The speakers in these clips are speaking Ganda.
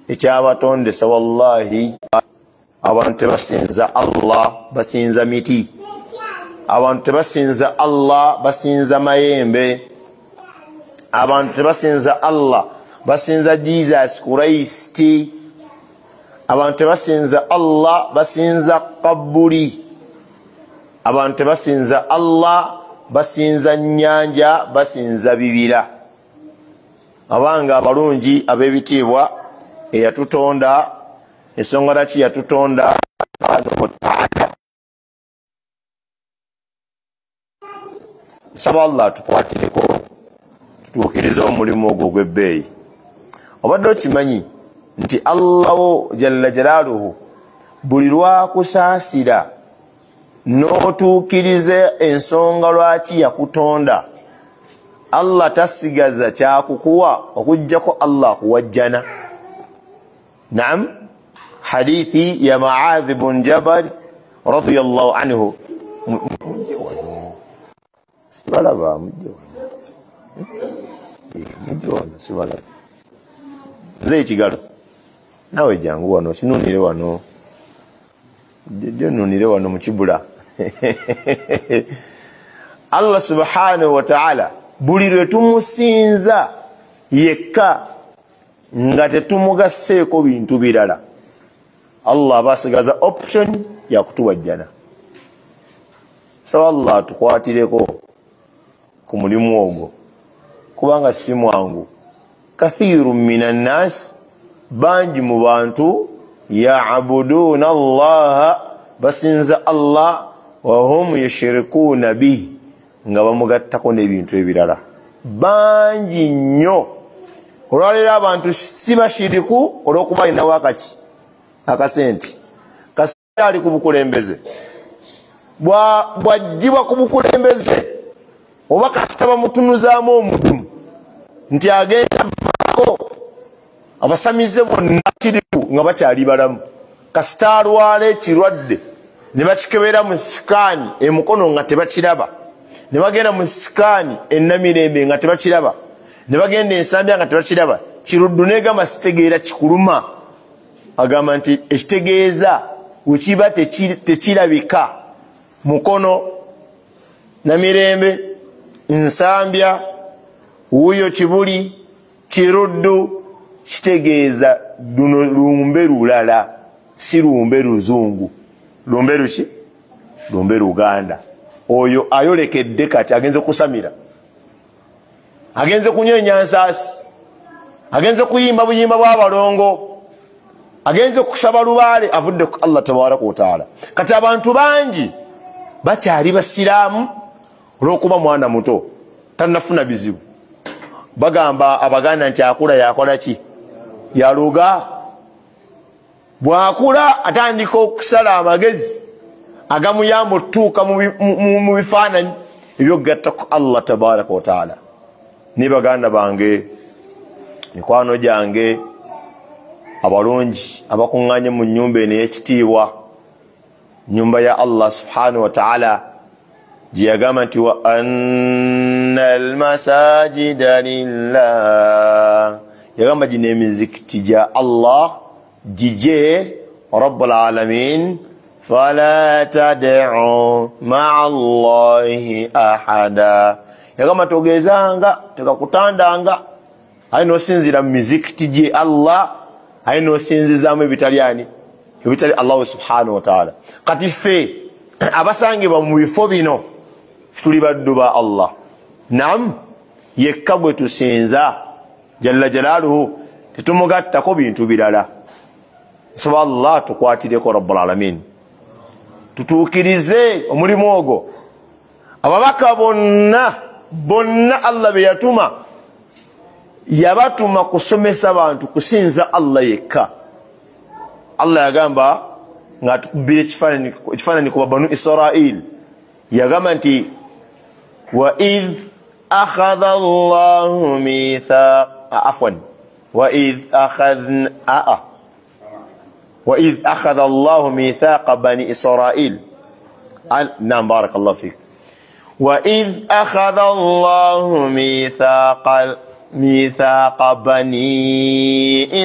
ekyabatondesa wallahi abantu tebasinza Allah basinza miti, abantu tebasinza Allah basinza mayembe, abantu tebasinza Allah basinza Jesus Christ, abantu tebasinza Allah basinza kaburi, abantu tebasinza Allah basinza nyanja, basinza bibira. Abanga abalungi ab'ebitiibwa eyatutonda ensonga laki yatutonda saba Allah tukwatireko tutuukirize omulimu ogwo gw'ebbeeyi. Obadde okimanyi nti Allahu jalla jalaaluhu buli lwakusaasira n'otuukirize ensonga lwaki yakutonda, Allah tasigaza kyakukuwa okujjako Allah kuwajjana. Naam, hadithi ya Muadh ibn Jabal radiyallahu anhu. Sibalaba sibalaba nze ekigalo nawe jangu wano kinunire wano jonunire wano mu kibula. Allah subhanahu wa ta'ala buli lwe tumusinza yekka nga tetumugasseeko bintu birala, Allah basigaza option ya kutuwajjana. So Allah tukwatireko ku mulimu ogwo kubanga si mwangu. Kathiru minan nas, banji mu bantu ya'buduna Allah basinza Allah wa hum yushrikuna bihi nga bamugattako n'ebintu ebirala. Banji nnyo. Olwaleero abantu si bashiriku olw'okuba alinawo akasente. Kasente ali ku bukulembeze. Bw'aggyibwa ku bukulembeze oba kasita bamutunuzaamu omudumu nti agenda vaako, abasamize bonna kiriku nga bakyali balamu. Kasita alwala ekirwadde ne bakikebera mu sikaani emukono nga tebakiraba, ne bagenda mu sikaani ennamirembe nga tebakiraba, ne bagenda ensambya nga tebakiraba, kiruddu negamba sitegeera kikuluma, agamba nti ekitegeeza wekiba tekirabika mukono, namirembe, nsambya, wuyo kibuli, kiruddu, kitegeeza luno lumbe lulala, si lumbe luzungu. Lumbe luki? Lumbe Luganda. Oyo ayolekedde kati agenze kusamira, agenze kunyenya nsaasi, agenze kuyimba buyimba bw'abalongo, agenze kusaba lubaale, avudde ku Allah tabaraka wa taala. Kati abantu bangi bakyali basiraamu olw'okuba mwana muto tannafuna bizibu. Bagamba Abaganda nti akula yakola ki? Yaluga. Bwakula atandika okusala amagezi agamuyamba otuuka mu bifaananyi ebyogatta ku Allah tabaraka wa taala. Ni baganda bange, mikwano gyange abalungi abakuŋŋaanye mu nnyumba eno ey'ekitiibwa, nyumba ya Allah subhanahu wa ta'ala, gye yagamba nti wa anna almasajida lillah, yagamba gino emizikiti gya Allah gije rabbul alamin, fala tad'u ma'a Allahi ahada. Yagamba togezanga, tekakutandanga ayina osinzira mu mizikiti gye Allah, ayina osinzizaamu ebitali ani? Ebitali Allah subhanahu wa ta'ala. Kati ffe abasangibwa mu bifo bino tuli baddu ba Allah. Naam, yekka gwe tusinza jalla jalaaluhu, tetumugattako bintu birala. Nsaba Allah tukwatireko rabbul alamin, tutuukirize omulimu ogwo. Ababaka bonna Allah be yatuma, yabatuma kusomesa bantu kusinza Allah yekka. Allah yagamba nga atukubira ekifaananyi ku Banu Israil, yagamba nti wa idh akhadha Allahu mithaqa bani Israil. Naam, barakallahu fik. وإذ أخذ الله ميثاق ميثاق بني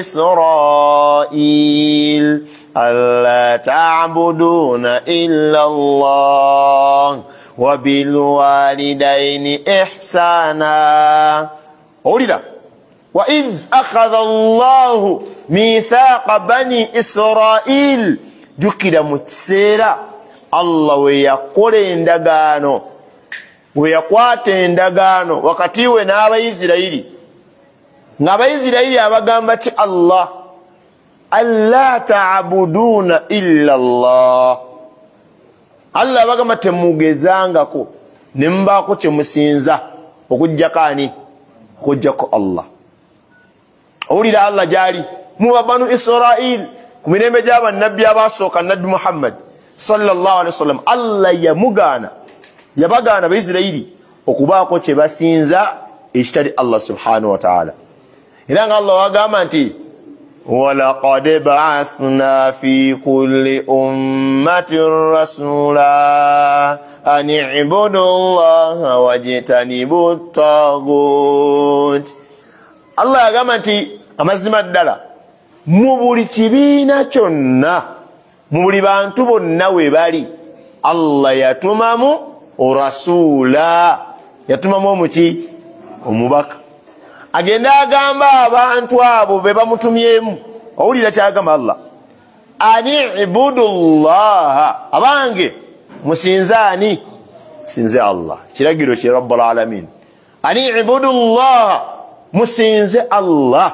إسرائيل ألا تعبدون إلا الله وبالوالدين إحسانا. أولئك وإذ أخذ الله ميثاق بني إسرائيل جكد متسيرا الله ويقول اندغانو weyakwata endagaano wakati we n'abayisirayiri ng'abayisirayiri abagamba ti Allah alla ta'buduna illa Allah Allah abagamba temugezangako ne mbaako temusinza okujjako ani okujjako Allah. Owulira Allah gyali mu banu Israil ku mirembe gy'abannabbi abasooka nabbi Muhammad sallallahu alaihi wasallam Allah yamugaana yabagaana Abayisirayiri okubaako kye basinza ekitali Allah subhanahu wa ta'ala. Era nga Allah wagamba nti walaqad ba'athna fi kulli ummatin rasula an i'budu Allaha wajtanibu at-taghut. Allah yagamba nti amazima ddala mu buli kibiina kyonna mu buli bantu bonna we bali Allah yatumamu rasula, yatumamu omuki omubaka agenda agamba abantu abo be bamutumyemu. Owulira kyagamba Allah ani ibudu Allaha, abange musinzaani sinze Allah, kiragiro kye Rabbul Alamin. Ani ibudu Allaha, musinze Allah,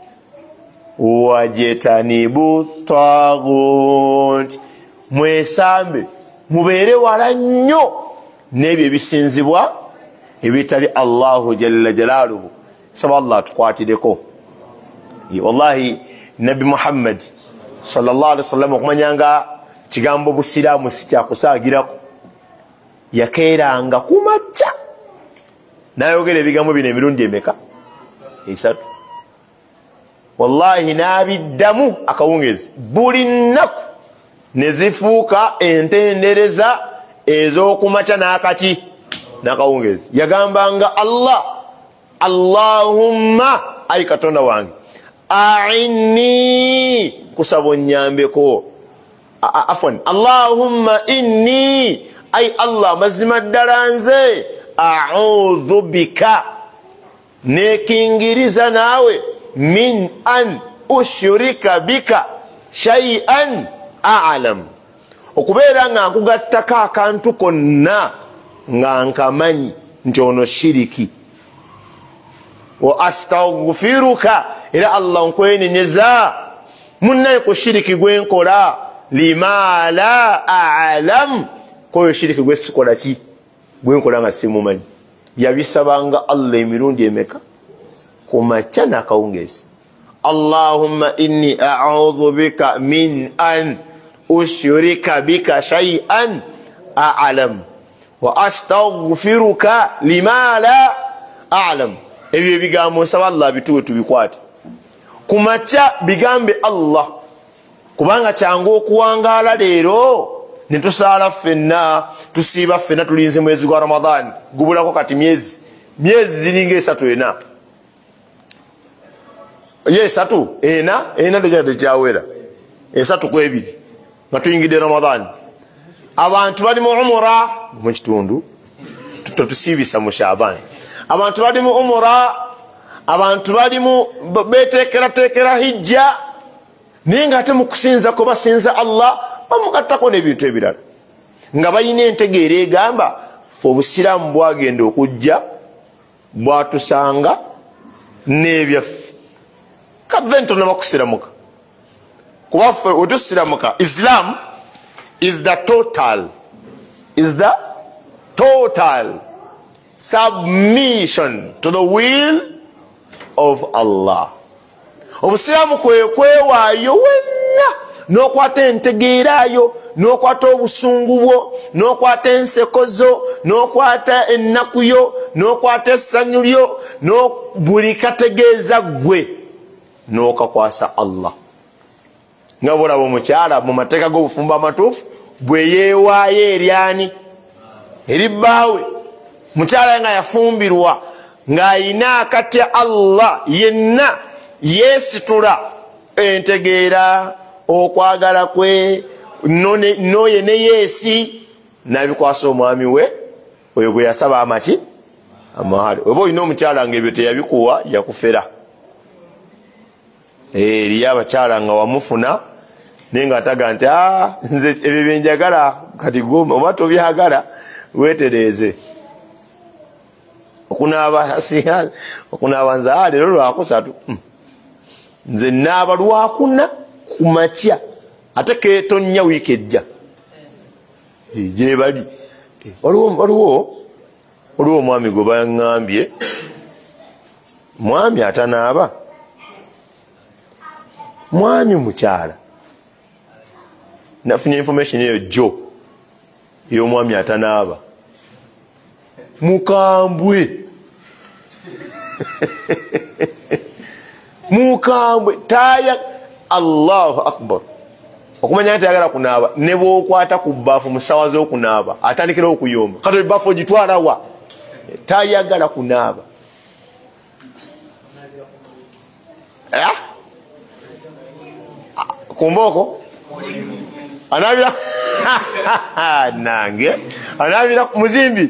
wajtanibu taghut, mwesambe mubeere wala nnyo n'ebyo ebisinzibwa ebitali Allahu jalla jalaaluhu. Saba Allah tukwatireko. Wallahi Nabi Muhammad sallallahu alaihi wasallam okumanyanga kigambo busiraamu sikyakusaagirako, yakeeranga kumakya n'ayogera ebigambo bino emirundi emeka? 3. Wallahi n'abiddamu akawungezi buli nnaku ne zifuuka entendereza ez'okumakya n'akati n'akawungezi. Yagambanga Allah, Allahumma, ayi Katonda wange, a'inni, kusaba onnyambeko. Afwan, Allahumma inni, ayi Allah, mazima ddala nze, a'udhu bika, nekingiriza naawe, min an ushrika bika shay'an a'lam, okubeera nga nkugattako akantu konna nga nkamanyi nti ono shiriki. Wa astaghfiruka, era Allah nkwenenyeza munnaye ku shiriki gwenkola, lima la a'lam, koyo shiriki gwesikola ki gwenkola nga simumanyi. Yabisabanga Allah emirundi emeka? Kumakya n'akawungezi. Allahumma inni a'udhu bika min an ushrika bika shay'an a'lam wa astaghfiruka lima la a'lam. Ebyo ebigambo nsaba Allah bituwe tubikwate. Kumakya bigambe Allah, kubanga kyangu okuwangaala leero ne tusaala ffenna, tusiiba ffenna, tulinze mwezi gwa Ramadhan gubulako kati myezi ziringa 3-4. Ye 3 ena dejade kyawera 3-2 nga tuyingidde Ramadhan. Abantu bali mu umura mu kitundu, tutusiibisa mu Shaaban. Abantu bali mu umura, abantu bali mu beteekera hijja, naye nga ate mu kusinza ko basinza Allah bamugattako n'ebintu ebirala nga bayina entegeera egamba fe obusiraamu bwagenda okujja bwatusanga n'ebyaffe kave ntona bakusiramuka. Kuba ffe wetusiramuka, Islam is the total submission to the will of Allah. Obusiraamu kwewaayo wenna, n'okwata entegeerayo, n'okwata obusungu bwo, n'okwata enseko zo, n'okwata ennaku yo, n'okwata essanyu lyo, buli kategeeza gwe n'okakwasa Allah. Nga bwolaba omukyala mu mateeka g'obufumbo amatuufu bwe yeewaayo eryani? Eri bbaawe. Mukyala nga yafumbirwa ng'ayina akatya Allah yenna yeesitula entegeera okwagala kwe noye ne yeesi nabikwasa omwami we oyo bwe yasaba amaki amahali. Oba olina omukyala nga ebyo teyabikuwa yakufera. Eriyo abakyala nga wamufuna naye nga ataga nti nze ebyo byenjagala kati gomba oba tobyagala weetereeze. Okunaaba nze leero lwakusatu nze naaba lwakuna ku makya ate keetonnya wiiki ejja gyebali. Waliwo omwami gwe baŋŋambye, mwami atanaaba, mwami mukyala. Nafunye information eyo jjo ey'omwami atanaaba mukambwe mukambwe taya. Allahu akbar. Okumanya nti ayagala kunaaba ne bw'okwata ku bbaafu mu ssaawa z'okunaaba atandikirawo okuyomba. Kati ebbaafu ogitwala wa? Tayagala kunaaba. Kumbooko anaabira nange anaabira ku muzimbi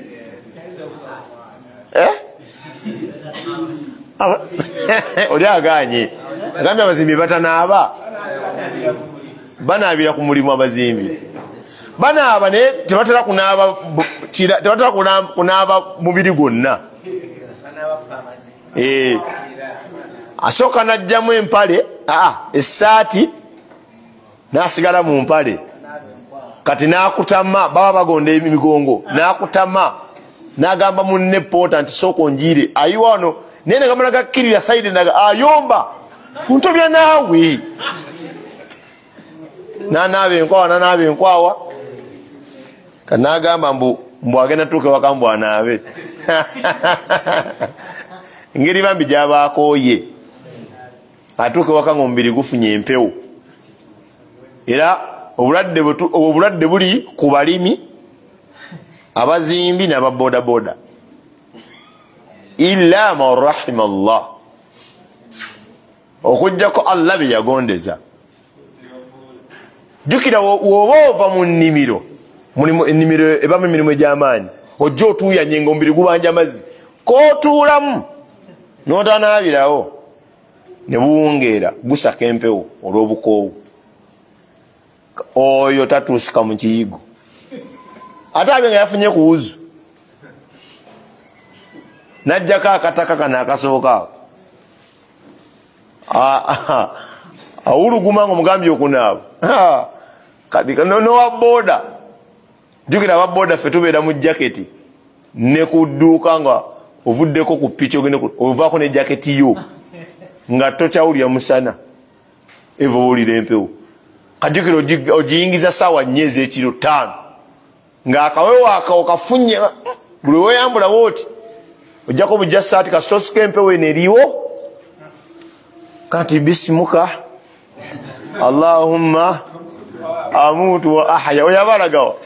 oli aganye agambye abazimbi batanaaba, banaabira ku mulimu. Abazimbi banaaba naye tebatera kunaaba mubiri gwonna. Asooka najjamu empale essaati nasigala mu mpale, kati nakutama, baba bagonda emigongo, nakutama nagamba munne poota nti sooka onjiire ayiwa wano naye negamba nagakkirira saidi ayomba kuntobya naawe nanaaba enkwawa kanagamba mbu agenda tuuka waka mbu anaabe. Engeri bambi gyabakooye atuuka waka nga omubiri gufunye empewo. Era obulwadde buli ku balimi, abazimbi n'ababodaboda, illa man rahima Allah, okujjako Allah bye yagondeza. Jjukira woba ova mu nnimiro, ennimiro ebamu emirimu egy'amaanyi, ojja otuuyanye nga omubiri gubanja amazzi, kootuulamu n'otanaabirawo ne buwungeera gusaka empewo olw'obukoowu. Oyo tatuusika mu kiyigo. Ate abe nga yafunye ku wuzu najjako akataka kano akasooka awuluguma nga omugambye okunaaba. Kati nowaboda, jjukira ababoda ffe tubeera mu jaketi ne ku dduuka nga ovuddeko ku piki ovaako ne jaketi yo nga tokyawulira musana eva owulira empewo. Kajjukira ogiyingiza ssaawa 4 ez'ekiro 5 ng'akawewo akawo kafunye buli weyambula wooti ojjako bujja saati kasitosika empewo eno eriwo. Kati bisimuka Allahumma amutu wa ahya, oyo abalagawo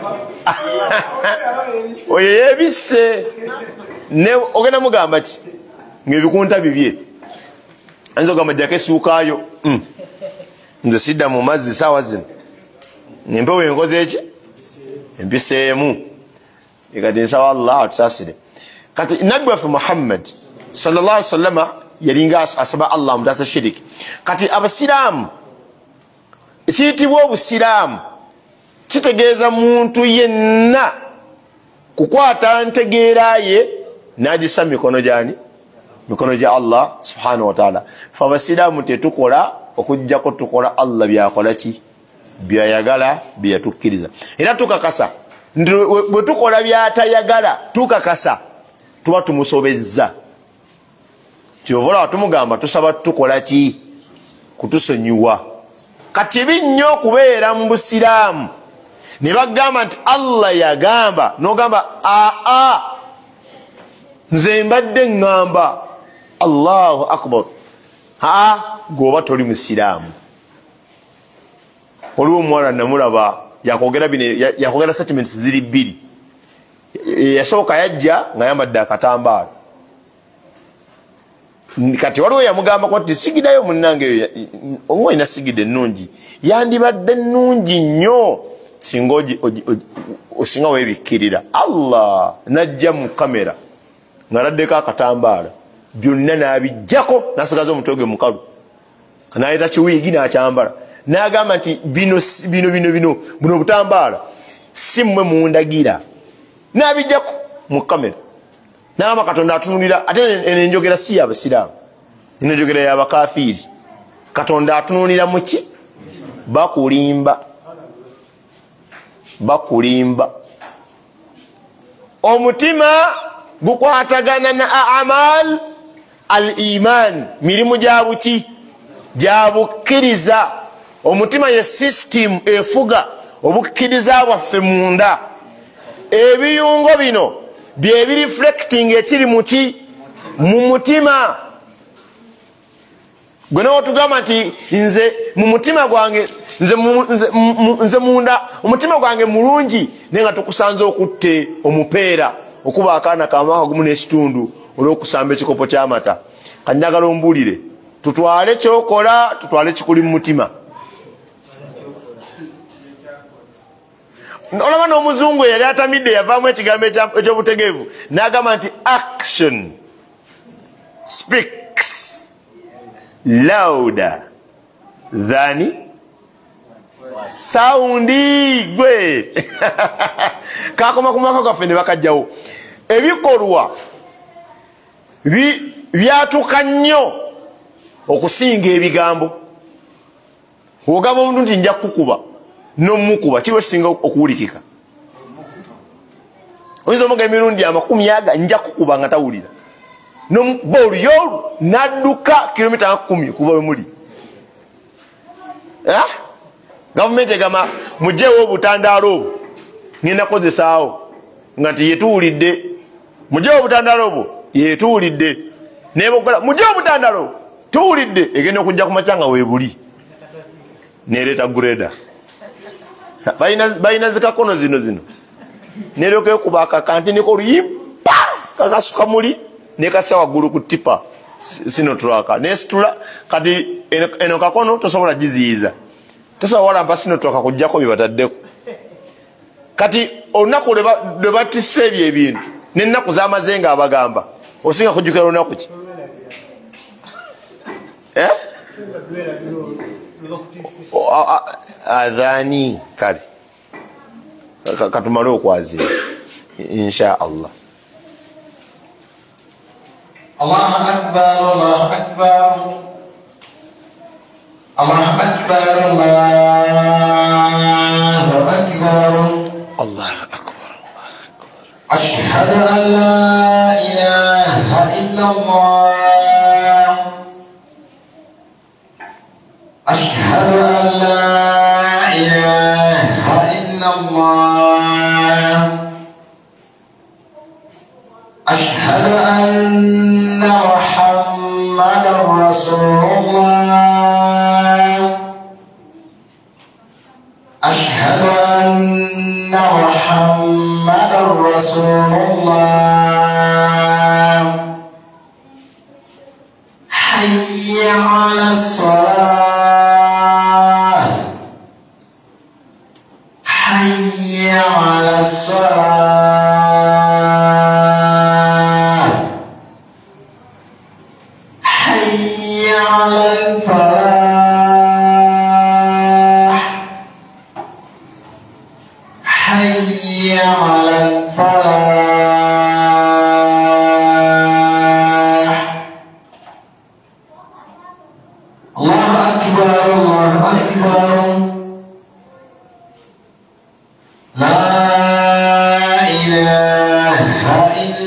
oyo yebisse ne ogenda mugamba ki ng'ebikunta bibye ayinza ogamba jjako essuukaayo nze sidda mu mazzi saawa zino empewo enkoze eki empiseemu. Kati nsaba Allah atusaasire. Kati nabbi waffe Muhammad sallallahu alaihi wasallama yalinga asaba Allah mutaasa shiriki. Kati abasiraamu, ekiyitibwa obusiraamu kitegeeza muntu yenna kukwata ntegeera ye n'agissa mikono gyani, mikono gya Allah subhanahu wa ta'ala. Fe abasiraamu tetukola okujjako tukola Allah byakola ki, byayagala, byatukkiriza. Era tukakasa bwe tukola byatayagala, tukakasa tuba tumusobezza. Kyovola tumugamba tusaba tukola ki, kutusonyiwa. Kati binnyo okubeera mu busiraamu ne bagamba nti Allah yagamba, n'ogamba nze mbadde ngamba. Allahu akbar. Gwoba toli musiraamu. Waliwo omuwala namulaba yakwogera statements ziri 2. Yasooka yajja nga yambadde akatambaala kati waliwo yamugamba kwati sigidayo munnange omwe ina sigide nnungi yandibadde nnungi nnyo singa osinga webikkirira. Allah najja mu kamera ng'aladdeko akatambaala byonna n'abijjako n'asigaza omutwe gwe mukalu n'aleeta kiwiigi n'akyambala n'agamba nti buno obutambaala si mmwe mundagira n'abijjako mu kamera n'agamba Katonda atunulira. Ate eno enjogera si y'abasiraamu, eno enjogera y'abakafiiri. Katonda atunulira mu ki? Bakulimba. Omutima gukwatagana na amal al-iman, mirimu gya buki? Gya bukkiriza. Omutima ye system efuga obukkiriza bwaffe munda. Ebiyungo bino bye bireflecting ekiri muki? Mu mutima. Gwe n'otugamba nti nze mu mutima gwange nze munda omutima gwange mulungi naye nga tukusanze okutte omupeera okuba akaana kamwaka gumu n'ekitundu olw'okusamba ekikopo ky'amata. Kanjagala ombuulire tutwale kyokola tutwale kikuli mu mutima. Olaba n'omuzungu yali atamidde yavaamu ekigambo ekyobutegeevu n'agamba nti action speaks louder than sound. Gwe kakoma ku mwaka gwaffe ne bakajjawo ebikolwa byatuka nnyo okusinga ebigambo. Ogamba omuntu nti nja kukuba n'omukuba kiwe singa okuwulikika. Oyinza omuga emirundi 50 nja kukuba nga tawulira n'omukuba oluyolu n'adduka kilomita 10 kuva we muli. Gavumenti egamba mugyewo obutandaalo obwo ngenda kozesaawo nga nti yetuwulidde. Mugyewo obutandaalo obwo yetuwulidde nebogala mugyewo obutandaalo obwo tuwulidde. Egenda okujja ku makya nga weebuli nereeta greda. Balina zikakono zino neryoka ekuba akakanti niko oluyimpa kakasuka muli nekassa waggulu ku tipa sinotulaka nesitula. Kati eno kakono tosobola giziyiza, tosobola walampa sinotulaka kujjako bye bataddeko. Kati olunaku lwe batissa ebyo ebintu n'ennaku z'amaze nga abagamba osinga kujjukira lunaku ki? Adhani kale katumale okwazira insha Allah. Allahu akbar, Allahu akbar, Allahu akbar, Allahu akbar, Allahu akbar. Ashhadu an la ilaha illallah, ashhadu an la ilaha illallah, ashhadu anna Muhammadan Rasulullah, ashhadu anna Muhammadan Rasulullah, hayya 'ala as-salah, hayya 'ala as-salah, hayya 'ala al-falah, hayya 'ala al-falah. Allahu akbar, Allahu akbar, la ilaha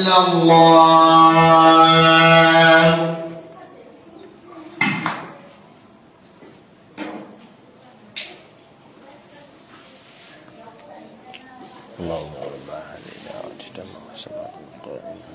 illallah. Allahumma rabb hadina wa titamma wa salatu qa'ima.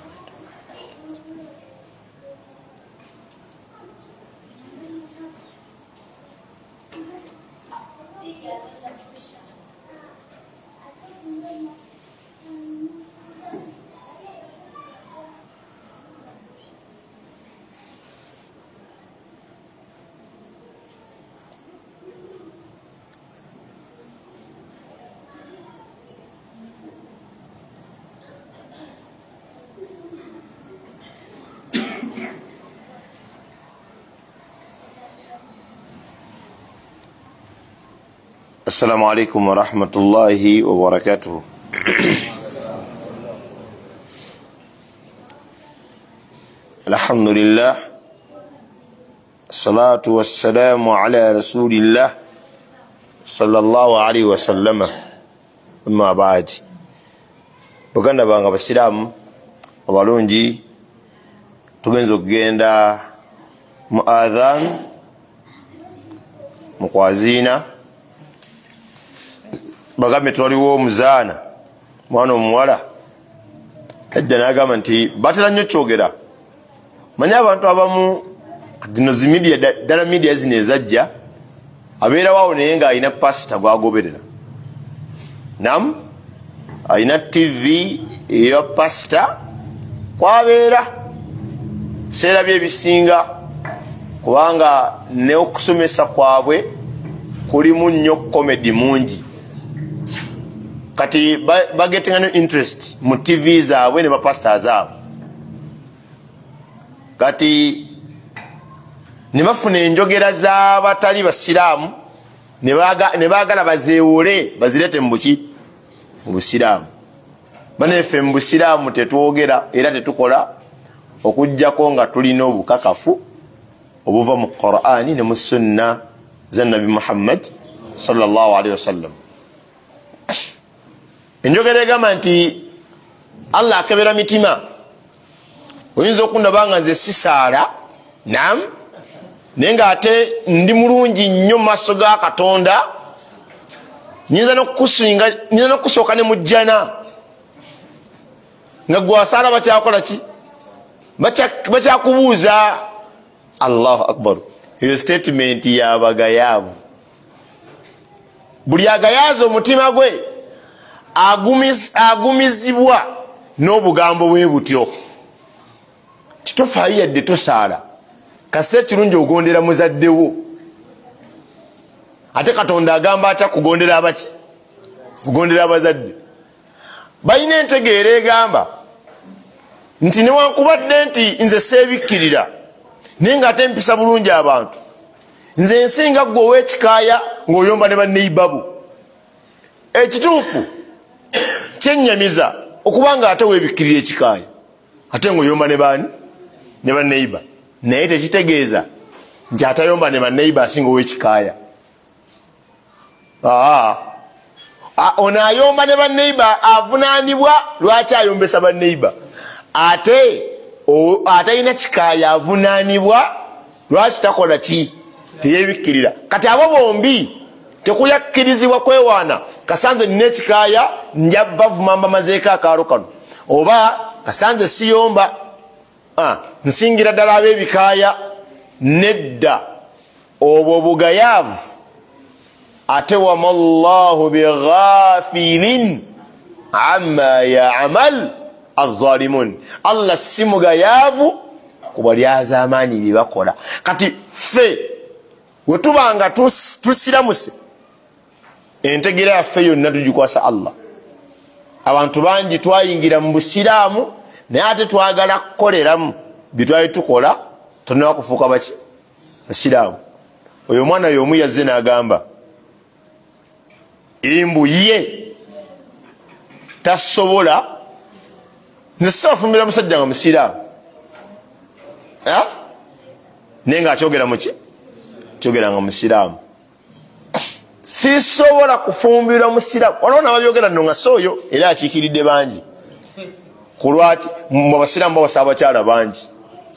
السلام عليكم ورحمة الله وبركاته. الحمد لله الصلاة والسلام على رسول الله صلى الله عليه وسلم. أما بعد baganda banga basiramu abalungi tugenza okugenda mu adhan mu kwazina bagambe twaliwo omuzaana mwana omuwala ajja n'agamba nti batera nnyo kyogera manyi abantu abamu dino zimidia ddala midia zino ezajja abeerawo naye nga alina pasita gwagoberera nam alina tv eya pasita kwabeera seera byebisinga kubanga neokusomesa kwabwe kulimu nnyo komedi mungi kati bagetinga no interest mu tv zaabwe ne bapasita zaabwe kati ne bafuna enjogera z'abatali basiraamu ne baagala bazeewole bazirete mu buki mu busiraamu. Banefe mu busiraamu tetwogera era tetukola okujjako nga tulina obukakafu obuva mu Qur'ani ne mu sunna za Nabi Muhammad sallallahu alaihi wasallam. Enjogera egamba nti Allah akebera mitima. Oyinza okundaba nga nze sisaala nam naye nga ate ndi mulungi nnyo mu maaso ga Katonda, nyinza n'okusooka ne mu jjana nga gwasaala bakyakola ki bakyakubuuza. Allahu akbar. Eyo statement y'abagayaavu. Buli agayaaza omutima gwe agumizibwa n'obugambo bwe butyo. Kitofaayo yadde tosaala kasita kirungi ogondera muzaddewo. Ate Katonda agamba atya kugondera abaki? Kugondera abazadde. Balina entegeera egamba nti newankubadde nti nze seebikkirira naye nga ate mpisa bulungi abantu, nze nsinga ggwe ow'ekikaaya ng'oyomba ne banneibabu. Ekituufu kyennyamiza okubanga ate weebikkirira ekikaaya ate ng'oyomba ne baani? Ne banneiba. Naye tekitegeeza nti atayomba ne banneiba asinga ow'ekikaaya. Ono ayomba ne banneiba avunaanibwa lwaki ayombesa banneiba, ate alina kikaaya avunaanibwa lwaki takola ki? Teyebikkirira. Kati abo bombi tekuyakkirizibwa kwewaana kasanze nina ekikaaya nja bavuma mbamazeeko akaalo kano, oba kasanze siyomba nsingira ddala ab'ebikaaya. Nedda, obwo bugayaavu. Ate wama Allahu bighafilin amma ya'mal az-zalimun. Allah si mugayaavu ku balyaza amaanyi bye bakola. Kati ffe we tubanga tusiramuse entegeera yaffe yonna tugikwasa Allah. Abantu bangi twayingira mu busiraamu naye ate twagala kukoleramu bitwali tukola tonaba kufuuka baki? Basiraamu. Oyo omwana y'omu yazze n'agamba embu ye tasobola, nze sibafumbira musajja nga musiraamu naye nga akyogera muki? Kyogera nga musiraamu. Sisobola kufumbira musiraamu. Waliwo n'ababyogera nno nga sooyo era akiikiridde bangi. Kulwaki? Mu basiraamu bawasa abakyala bangi.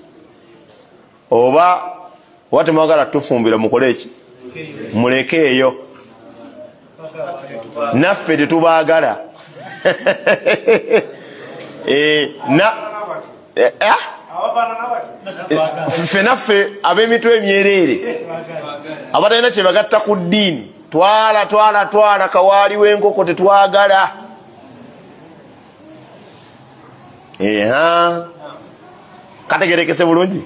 Oba wate mwagala tufumbira mukole eki? Mulekeeyo. Naffe tetubaagala. Ffe naffe ab'emitwe emyereere abatalina kye bagatta ku ddiini, twala kawaali w'enkoko tetwagala. Kategerekese bulungi.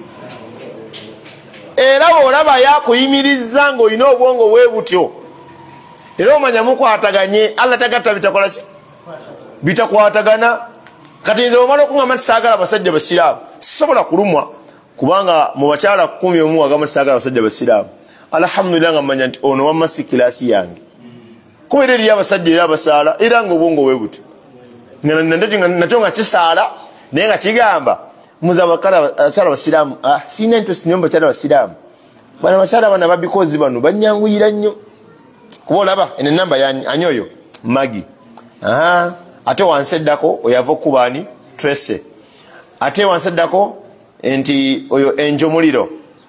Era bw'olaba yakuyimirizza ng'olina obwongo bwe butyo era omanya mukwataganye, Allah tagatta bitakola ki? Bitakwatagana. Kati nze omala okuŋŋamba tisaagala basajja basiraamu sisobola kulumwa kubanga mu bakyala 11 agamba tisaagala basajja basiraamu. Alhamdulillah nga mmanya nti ono wamma si kilaasi yange. kubera eri abasajja era abasaala era ng'obwongo bwe buti nate nga kisaala naye nga kigamba muza abakyala basiraamu sina interest nyo mubakyala basiraamu bana abakyala bana babikozi bano banyanguyira nnyo kuba olaba eno enamba ani oyo magi ate wanseddako oyava okubaani Tracy ate wanseddako nti oyo enjomuliro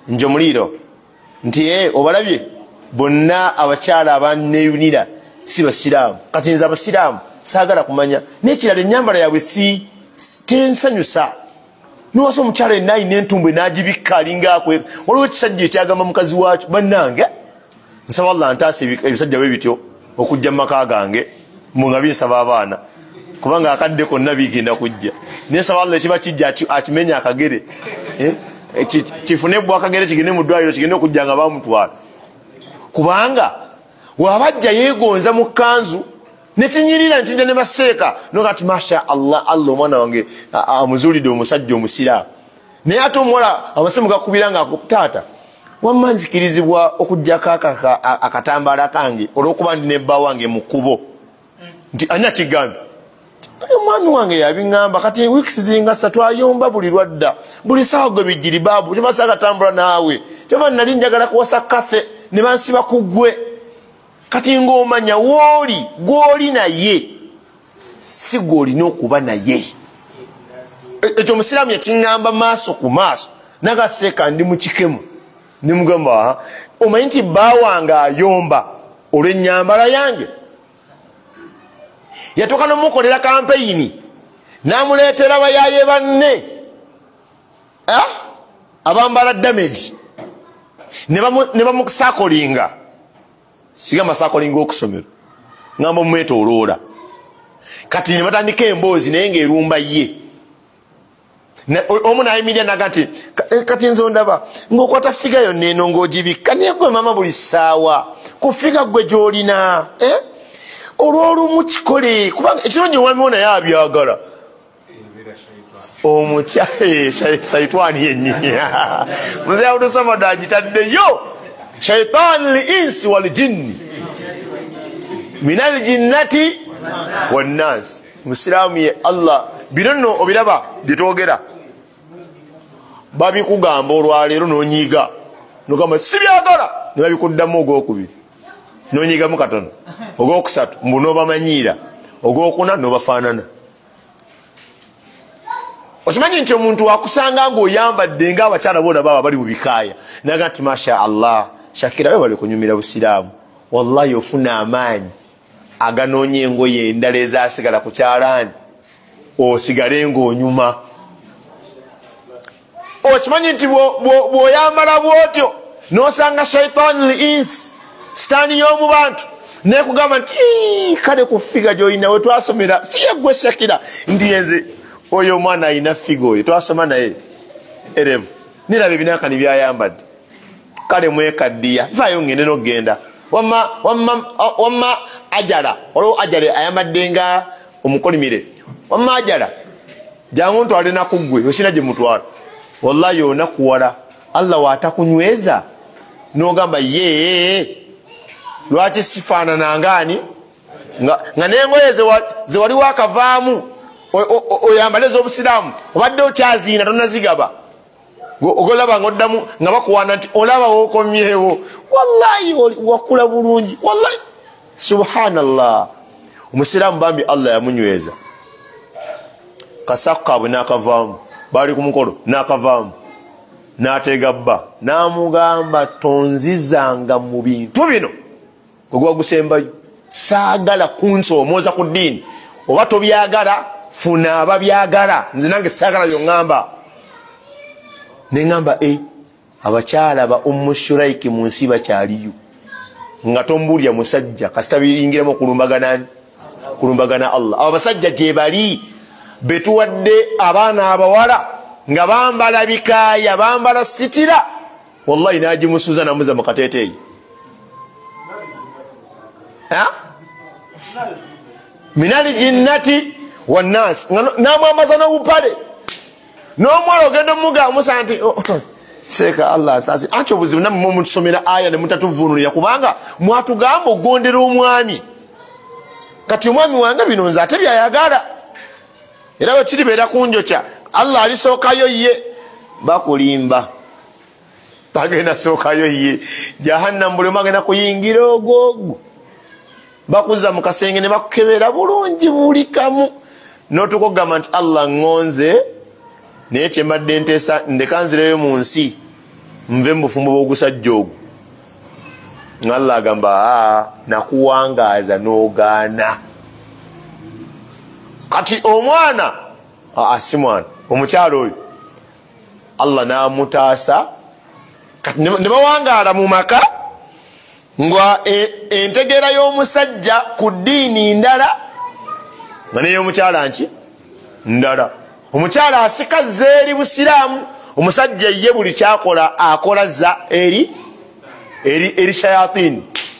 nti obalabye bonna abakyala abaneeyunira si basiraamu kati nze abasiraamu saagala kumanya n'ekirala ennyambala yaabwe si tensanyusa niwasa omukyala yenna alina entumbwe n'agibikka alingaakwe waliwo ekisajja ekyagamba mukazi waakyo bannange nsaba Allah ntaasa ebisajja bwe bityo okujja mu maka gange nga binsaba abaana kubanga akadde konna bigenda kujja nesaba Allah ekiba kijja akimenya akagere kifune bwa akagere kigende mu ddwaliro kigende okujja nga bamutwala kubanga wabajja yeegonza mu kanzu nekinyirira ntinja ne baseeka nokati masha Allah omwana wange amuzulidde omusajja omusiraamu naye ate omuwala amasimu gakubira nga taata wamma nzikirizibwa okujjako akatambaala kange olwokuba ndi nebba wange mu kkubo nti ani akigambye omwami wange yabiŋŋamba kati wiikisi ziringa 3 ayomba buli lwadda buli saawa gwe bijjiri baabu kyobasa akatambula naawe kyoba nali njagala kuwasa kathe ne bansiba ku ggwe kati ng'omanya gw'oli naye si gw'olina okuba naye ekyo omusiraamu yakiŋŋamba maaso ku maaso nagaseeka ndi mu kikemu nimugamba omanyi nti baawange ayomba olw'ennyambala yange yatuuka n'omukolera kampeyini n'amuleetera bayaaye banne abambala damage ne bamusakolinga sigamba sakolinga okusomero ngamba omwetooloola kati ne batandika emboozi naye ng'erumba ye omu nayimirira naga nti kati nze ondaba ng'okwata figa yonna eno ng'ogibikka naye gwe mama buli ssaawa ku figa gwe gy'olina olw'olumu kikole kubanga ekirungi omwami wo naye abyagala shaitani yennyini muzeeyi Abdulsamad agitaddeyo shaitani linsi waljinni minal jinnati wannasi musiraamu ye Allah bino nno obiraba byetwogera babikugamba olwaleero n'onyiiga nogamba sibyagala ne babikuddamu ogwokubiri n'onyiigamu katono ogwokusatu mbu n'obamanyiira ogwokuna n'obafaanana okimanyi nti omuntu wakusanga ng'oyambadde ng'abakyala boona baba bali mu bikaaya naga nti masha Allah Shakira we bali kunyumira busiraamu wallahi ofuna amaanyi aganoonya engoye endala ezaasigala ku kyalaani osigale ng'onyuma okimanyi nti bw'oyambala bw'otyo n'osanga shaitani linsi sitaani y'omu bantu nekugamba nti kale ku figa gy'olina we twasomera si yeggwe Shakira ndi yenze oyo omwana alina figa oyo twasoma naye erevu niraba ebinaakani byayambadde kale mwekaddiya vaayo ngende n'ogenda wamma ajala olwo ajala ayambadde nga omukolimire wamma ajala jangu ntwale nakuggwe osina gye mutwala wallahi onakuwala Allah waatakunyweza n'ogamba ye lwaki sifaananangaani nga n'engoye ze wali wakavaamu oyambale ez'obusiraamu obadde okyaziina tonazigaba ogolaba ng'oddamu nga bakuwaana nti olaba wookomyewo wallahi wakula bulungi wallahi subhanallah omusiraamu bambi Allah yamunyweza kasaku kaabwe n'akavaamu baali ku mukolo n'akavaamu n'ateega bba n'amugamba tonzizanga mu bintu bino gwegwagusembayo saagala kunsoomooza ku ddiini oba tobyagala funa ababyagala nze nange saagala byoŋŋamba neŋŋamba abakyala ba Shuraiki mu nsi bakyaliyo nga tombuulya musajja kasita biringiramu okulumbagana Allah abo basajja gye bali betuwadde abaana abawala nga bambala bikaaya bambala sitira wallahi nagimusuza namuza mu kateeteeyi minali jinnati wannasi namwambaza n'obupale n'omwala ogenda omugamusa nti seeka Allah asasi anti obuzibu nammwe mutusomera aya ne mutatuvunulira kubanga mwatugamba okugondera omwami kati omwami wange bino nze ate byayagala era bwe kiribeera kunjokya Allah alisookayo ye bakulimba bagenda sookayo ye jahannam buli magenda kuyingira ogwogwo bakuza mu kasenge ne bakukebera bulungi buli kamu n'otukugamba nti Allah ngonze naye kyembadde nteesa ndeka nzireyo mu nsi nve mu bufumbo bw'ogusajja ogwo Allah agamba nakuwangaaza n'ogaana kati omwana si mwana omukyalo oyo Allah n'amutaasa kati ne bawangaala mu maka nga entegeera y'omusajja ku ddiini ndala nga n'ey'omukyala nki ndala omukyala asikazza eri busiraamu omusajja ye buli kyakola akolazza eri shayatini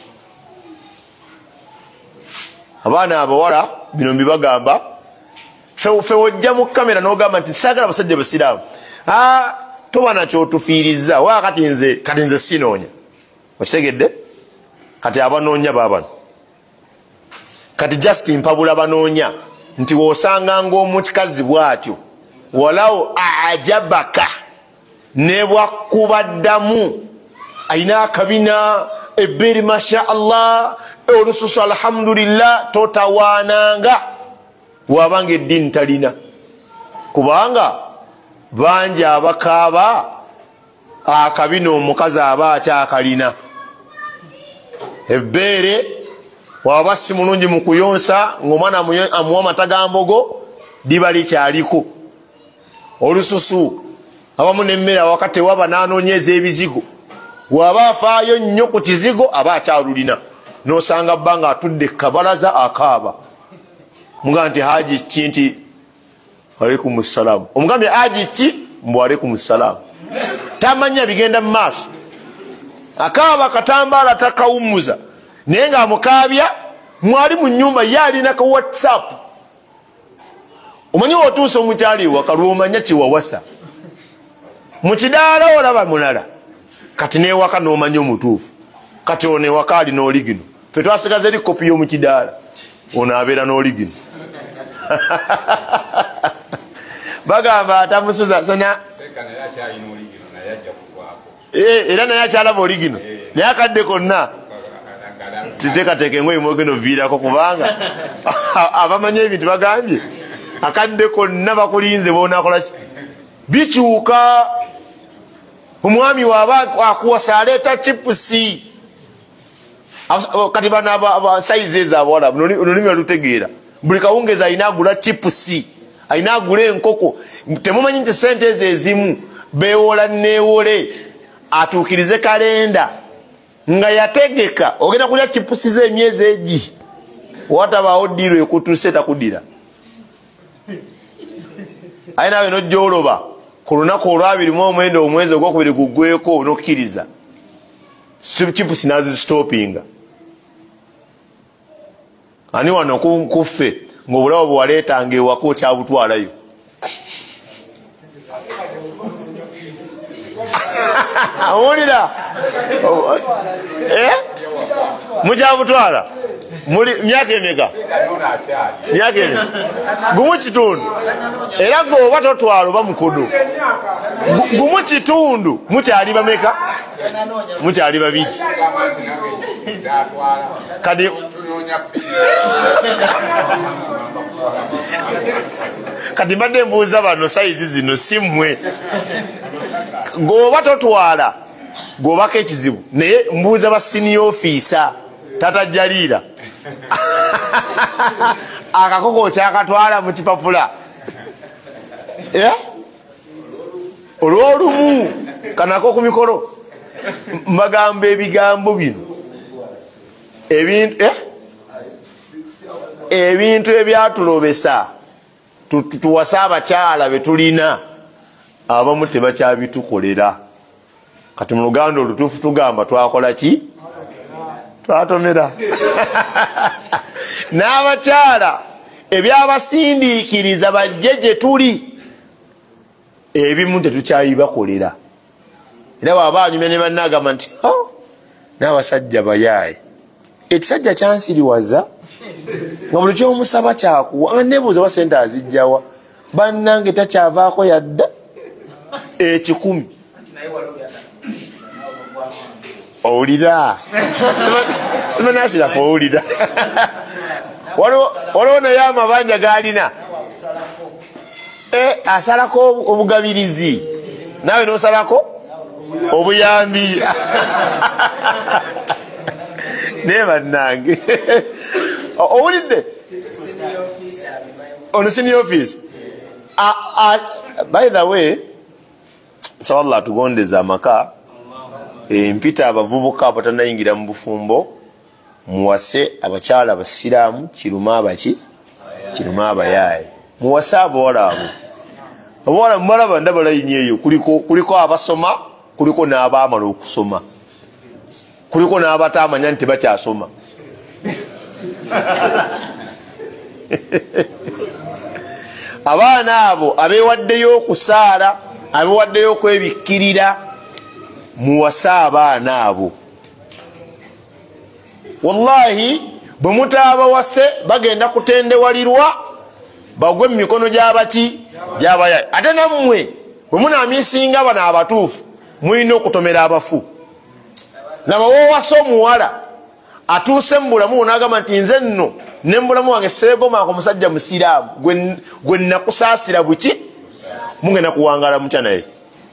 abaana abawala bino mbibagamba fe wojja mu kamera n'ogamba nti saagala basajja basiraamu toba nakyotufiiriza wa kati nze sinoonya okitegedde kati abanoonya baabano kati just mpabula banoonya nti wosanga ng'omukikazi bw'atyo walawo ajabaka ne bwakubaddamu ayina akabina ebbeeri masha Allah olususu alhamdulillah totawaananga wabanga eddiini talina kubanga bangi abakaaba akabina omukazi aba akyakalina ebbeere waba si mulungi mu kuyonsa ng'omwana amuwa amata ga mbogo liba likyaliko olususu abamu n'emmere awakati waba n'anoonyeza ebizigo waba afaayo nnyo ku kizigo aba akyalulina n'osanga bbanga atudde kabalaza akaaba muga nti haji ki nti alaikumussalaamu omugambye haji ki mbu alaikumussalaamu tamanya bigenda mu maaso akaaba katambaala takawummuza naye ng'amukaabya mwali mu nnyumba ye alina ka whatsapp omanyi otuusa omukyali waka lwomanya kiwawasa mu kidaala olaba mulala kati newaka n'omanya omutuufu kati ono ewaka ali n'oligino fe twasigaza eri kopi y'omu kidaala ono abeera n'oligino bagamba atamusuza sana era naye akyalaba oligino naye akadde konna titekateeka engoye mwogeno viirako kubanga abamanya ebintu bagambye akadde konna bakulinze bonakolaki bikyuka omwami waaba akuwasa aleeta chipusi kati bana saizi ezo abawala olulimi alutegeera buli kawungezi alina agula chipusi alina agula enkoko temumanyi nti sente ezo ezimu beewola neewole atuukirize kalenda nga yategeka ogenda kulya chipusi z'emyezi egi watabaawo ddiiro ekutuuse takudira aye naawe nojja oloba ku lunaku olwabirimu omwenda omwezi ogwokubiri guggweko nokkiriza chipusi nazistopinga ani wano kuffe ng'obulawo bwewaleetanga ewaka okyabutwalayo awulira mukyabutwala muli myaka emeka myaka emeka gumu kitundu era gweoba totwala oba mukodo gumu kitundu mukyali bameka mukyali babiri kati kati mbadde mbuuza bano saizi zino simmwe gweoba totwala gwobako ekizibu naye mbuuza ba senior officer tatajaliira akakoko kyakatwala mu kipapula olwolumu kanako ku mikolo mbagamba ebigambo bino ebintu ebyatulobesa tuwasa abakyala betulina abamu tebakyabitukolera kati mu luganda olutuufu tugamba twakola ki twatomera n'abakyala ebyabasindiikiriza bajje gye tuli ebimu tetukyayibakolera era waaba anyumya ne bannagamba nti n'abasajja bayaaye ekisajja kyansiriwaza nga buli kyomusaba kyakuwa nga nebuuza oba sente azijjawa bannange takyavaako yadda 10 owulira simanashirafu owulira waliwo naye amabanja galina asalako obugabirizi nawe nosalako obuyambi naye bannange owulidde ono senior office by the way nsaba Allah atugondeza amaka mpita abavubuka abatanayingira mu bufumbo muwase abakyala abasiraamu kiruma abaki kiruma abayaaye muwase abawala abo abawala mumalaba ndaba layini eyo kuliko abasoma kuliko n'abaamala okusoma kuliko n'abatamanya nti tebakyasoma abaana abo abeewaddeyo okusaala abeewaddeyo okwebikkirira muwase abaana abo wallahi bwe mutaabawase bagenda kutendewalirwa bagwe mu mikono gy'abaki gy'abayaye ate nammwe bwe munaamisinga bano abatuufu mulina okutomera abafu nabawowase omuwala atuuse mu bulamu onagamba nti nze nno ne mu bulamu wange seregomaako omusajja musiraamu gwe nakusaasira buki mugenda kuwangala mutya naye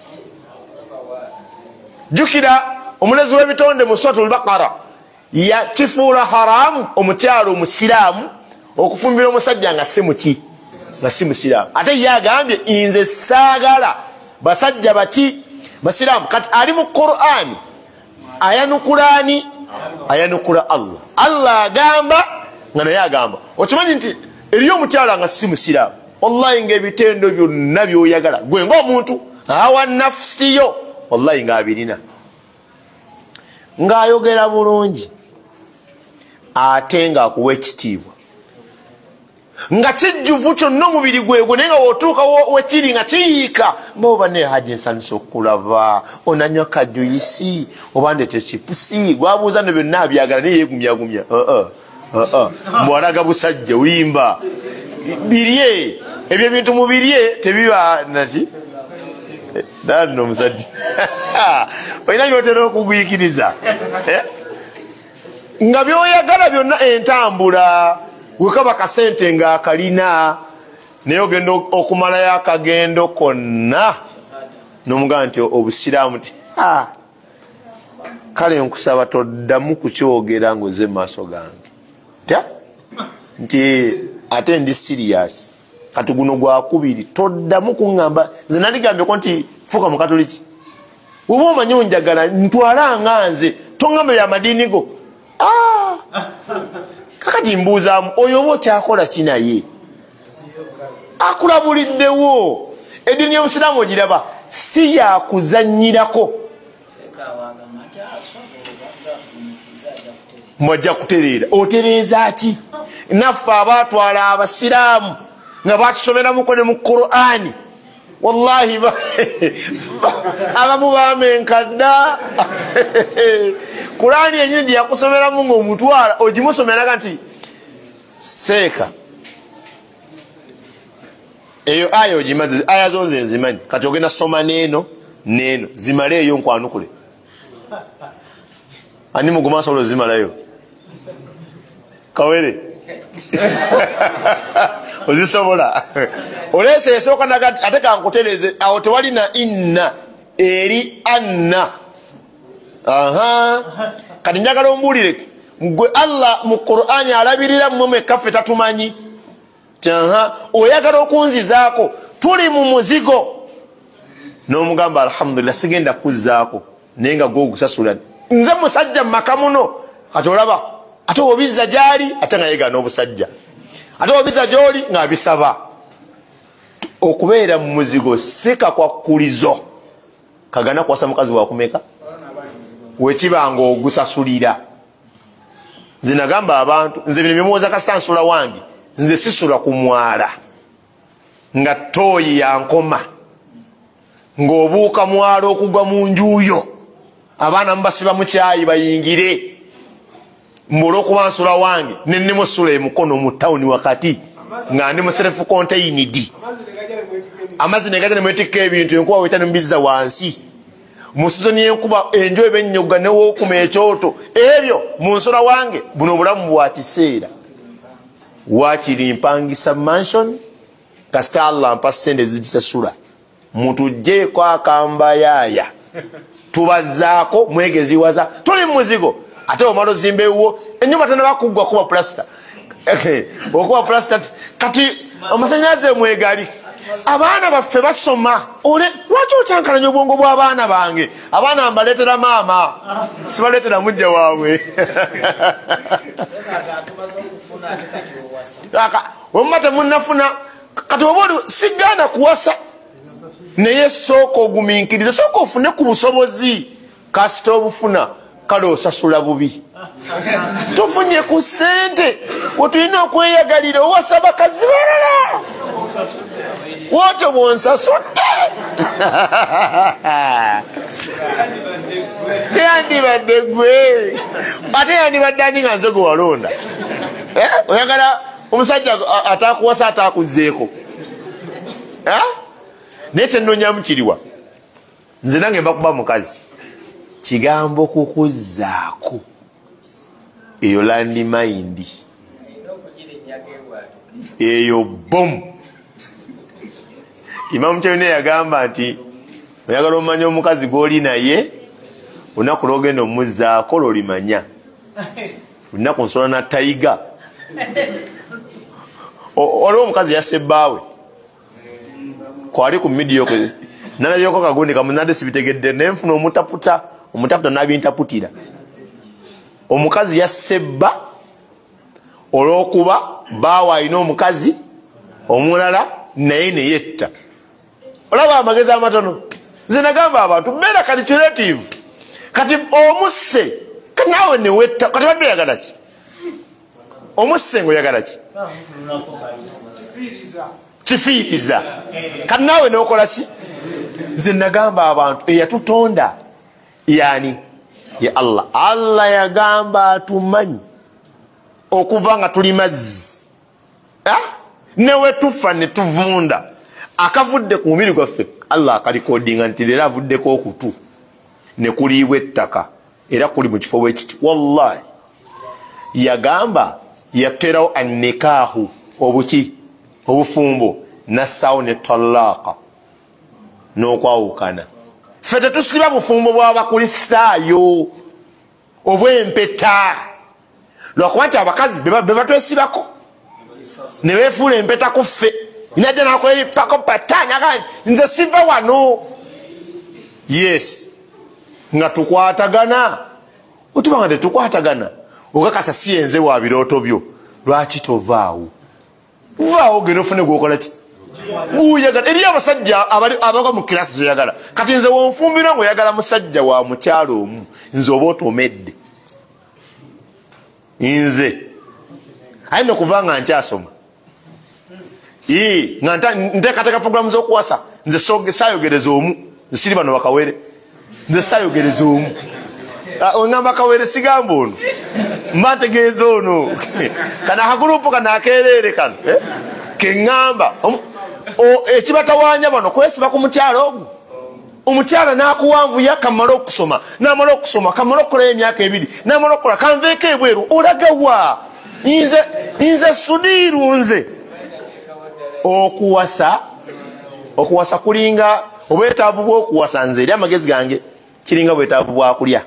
jukira omulezi w'ebitonde mu suratul Baqara yakifuula haramu omukyalo omusiraamu okufumbira omusajja nga si muki nga si musiraamu ate ye agambye nze saagala basajja baki basiraamu kati ali mu Qur'ani ayanukulani ayanukula Allah agamba nga naye agamba okimanyi nti eriyo omukyala nga si musiraamu wallahi ng'ebitendo byonna byoyagala gwe ng'omuntu awa nafsiyo wallahi ng'abirina ng'ayogera bulungi ate ng'akuwa ekitiibwa nga kijjuvu kyonna omubiri gwegwe naye nga wotuuka wekiri nga kiyiika mbaoba ne haji nsanisa okulaba onanywa kajuyisi oba ndete kipusi gwabuuza no byonna abyagala naye yegumyagumya mwalaga busajja wimba birye ebyo ebintu mubirye tebiba nati dano omusajja olina byotera okugwikiriza nga byoyagala byonna entambula wekaba kasente nga akalina naye ogenda okumalayo akagendo konna nomugamba nti obusiraamu ti kale nkusaba toddamu kukyogera ngaoze maaso gange nti ate ndi serious kati guno gwakubiri toddamu kuŋŋamba nze naligambeko nti fuka mu katoliki oba omanyi onjagala ntwala nga nze toŋŋamba byamadiini go kakati mbuuzaamu oyo oba okyakola kinaye akulabuliddewo eddiini y'obusiraamu ogiraba si yakuzanyirako mwajja kutereera otereeza ki naffe abaatwala abasiraamu nga batusomeramuko ne mu Qur'ani wallahi abamu bamenkadda Qur'ani yenyini gye yakusomeramu ng'omutwala ogimusomeraga nti seeka eyo aya ogimaze aya zonze nzimanyi kati ogenda soma neeno zimaleeyo nkwanukule ani muguma asobola zimalayo kawere ozisobola olese esooka nagati ate kankutereze awo tewali na inna eri anna kati njagala ombuulire gwe Allah mu Qur'ani alabirira mmwe kaffe tatumanyi oyagala okunzizaako tuli mu muzigo n'omugamba alhamdulillah sigenda kuzzaako naye nga gwogusasula nze musajja mumaka muno kati olaba ate obizza gyali ate nga yegaana obusajja ate obizza gyoli ng'abisaba okubeera mu muzigo si kakwakkulizo kagana kuwasa mukazi wakumeka wekiba nga ogusasulira nze nagamba abantu nze bino byemuwoza kasita nsula wange nze sisula ku mwala nga tooyi yankoma ng'obuuka mwalo okugwa mu njuuyo abaana mubasiba mu kyayi bayingire mbolo kubansula wange nenne musula emukono mu town wakati nga ndi mu self contained amazi negajja mwetika ebintu enkuba wetani mbizza wansi musizoni enkuba enjo ebenyoga newo kuma ekyoto ebyo munsula wange buno bulamu bwa kiseera wakiri mpangisa mansion kasita Allah mpa sente zikisasula mutujje kwa kamba yaya tubazaako mwegezi waza tuli muzigo ate omalo zimbewo enyumba tena bakugwa kuba plaster okuba plaster kati amasanyaze mwegali abaana baffe basoma ole lwaki okyankalanya obwongo bw'abaana bange abaana mbaleetera maama sibaleetera mujja waabwe wemma temunnafuna kati oba oli sigaana kuwasa naye sooka ogumiikiriza sooka ofune ku busobozi kasita obufuna kale osasula bubi tufunye ku ssente wetulina okweyagalira owasa bakazi balala wotyo bwonsasudde teyandibadde gwe ate yandibadde ani nga nze gwe walonda oyagala omusajja atakuwasa atakuzeeko naye kyenonyamu kiriwa nze nange mbakuba mukazi kigambo kukuzzaako eyo landi mayindi eyo bomu Imam Kyayune yagamba nti oyagala omanya omukazi gw'oli naye olunaku lw'ogenda omuzzaako lwolimanya olunaku nsola na tayiga oliwo omukazi yasse bbaawe kwali ku midiyo nalabyoko kagundi kamunade sibitegedde naye nfuna omutaputa nabintaputira omukazi yasse bba olw'okuba bbaawe alina omukazi omulala naye neyetta olaba amagezi amatono nze nagamba abantu beera calculative kati omusse nawe newetta kati badde oyagala ki omusse ngaoyagala ki kifiiriza kati nawe nokola ki nze nagamba abantu eyatutonda yani ye Allah yagamba atumanyi okuva nga tuli mazzi newe tufa ne tuvunda akavudde ku mubiri gwaffe Allah akalikodinga nti leero avuddeko okutu ne kuliibwa ettaka era kuli mu kifo bwekiti wallahi yagamba yatterawo annikahu obuki obufumbo nassaawo ne talaaka n'okwawukana ffe tetusiba bufumbo bw'abakristaayo obw'empeta lwakuba nti abakazi be batwesibako ne beefuula empeta ku ffe inajja nakwepako patani akanti nze siva wano yes nga tukwatagana otuba nga tetukwatagana okakasa si yenze wa birooto byo lwaki tovaawo vaawo genda ofune gwokola ki guyagala eri abasajja abaga mu kirasi zoyagala kati nze wonfumbira ngaoyagala musajja wa mukyalo omu nze oba otomedde nze ayina okuva nga nkyasoma nga nteekateeka programu z'okuwasa nze saayogereza omu nze siri bano bakawere nze saayogereza omu ongamba kawere sigamba ono mba ntegeeza ono kana akagurupu kano akereere kano keŋŋamba ekibatawaanya bano kwesiba ku mukyalo ogwo omukyala nakuwanvuya kamala okusoma kamala okukola emyaka 2 namala okukola kanveeko ebweru olagawa nze sudiiru nze okuwasa kulinga obwetaavu bw'okuwasa nze eri amagezi gange kiringa bwetaavu bwakulya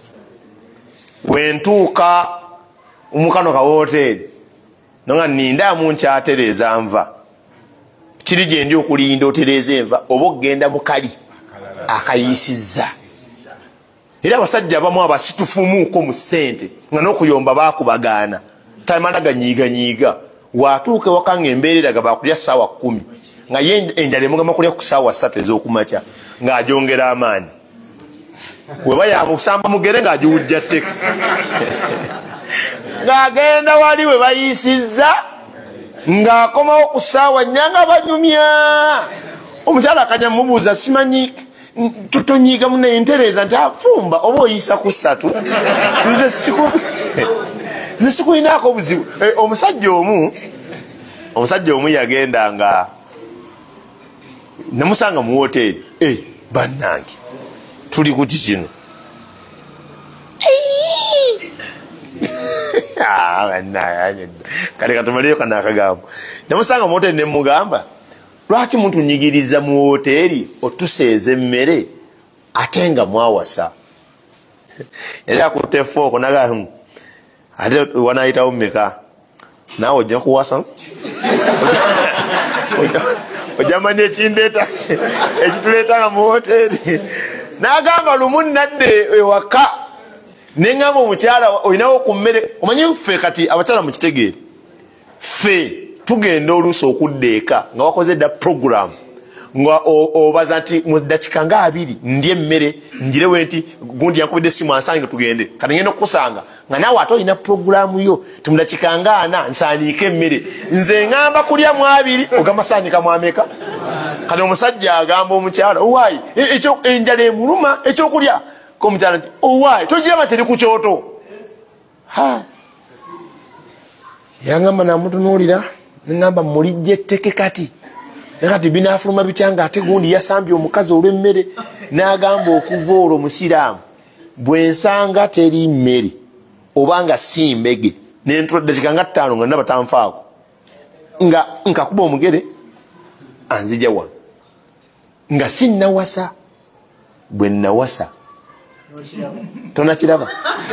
bwentuuka omukano ka woteeri nonga nindaamu nkyatereeza nva kiri gye ndi okulinda otereeza enva oba okgenda mukali akayisizza era abasajja abamu abasitufumuuko mu ssente nga n'okuyomba baakubagaana tamala ganyiiganyiiga watuuka ewaka nga embeera eraga bakulya ssaawa 10 nga ye enjala emugamba kulya ku ssaawa 3 ez'okumakya ng'agyongera amaanyi weba yamusamba mugere ng'agiwujja tteka ng'agenda wali we bayisizza ng'akomawo ku ssaawa 4 nga banyumya omukyala akajja mubuuza simanyi tutonyiiga munaye ntereeza nti afumba oba oyisa ku 3 nze siku nze sikulinako obuzibu. Omusajja omu yagenda nga namusanga mu hoteri. Bannange tuli ku kino. Kale katumaleyo kana akagambo. Namusanga mu hoteri ne mugamba, lwaki mutunyigiriza mu hoteri otuseeze emmere ate nga mwawasa? Yali akutte fooko naga ate wanayitawo mmeka naawe ojja kuwasa ojamanya ekindeeta ekituleetanga mu hoteri. N'agamba lumu nadde ewaka neŋŋamba omukyala olinawo ku mmere. Omanyi ffe kati abakyala mukitegeere, ffe tugenda oluusi okudda eka nga wakoze dda program nga obaza nti mu ddakiika nga 2 ndye emmere njirewe nti gundi yankubidde essimu ansange tugende kati ngenda okukusanga nga naawe ate olina programu yo ti mu ddakiika nga 4 nsaaniike emmere. Nze ŋŋamba kulya mu 2 ogamba saanika mu ameka? Kati omusajja agamba omukyala owaayi enjala emuluma ekyokulya komukyala nti owaayi togiraba teri ku kyoto. Yangamba namutunuulira neŋŋamba mulijja etteke kati nakati binafuluma bitya nga ate gundi yasambye omukazi olw'emmere. N'agamba okuva olwo musiraamu bwe nsanga teri mmere obanga si mbege nentula ddakiika nga 5 nga ndaba tanfaako nga nkakuba omugere anzija wano nga sinnawasa. Bwe nnawasa tonakiraba.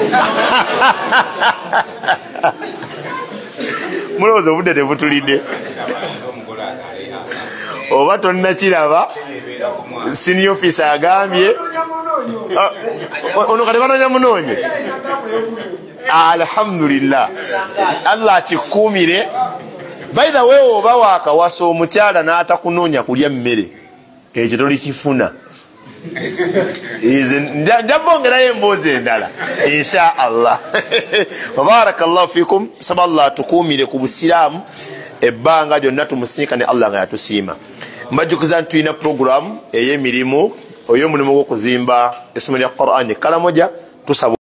Mulowooza obudde tebutulidde oba tonnakiraba? Senior officer agambye ono kati banonya munoonye. Alhamdulillah, Allah akikuumire. By the way, oba wakawasa omukyala n'atakunoonya kulya mmere ekyo tolikifuna. Njabongerayo emboozi endala insha Allah. Barakallahu fikum. Saba Allah tukuumire ku busiraamu ebbanga lyonna tumusinkane Allah nga yatusiima. Mbajjukiza nti tulina programu ey'emirimu oy'omulimu gw'okuzimba essomero lya Qur'an Kalamoja. Tusaba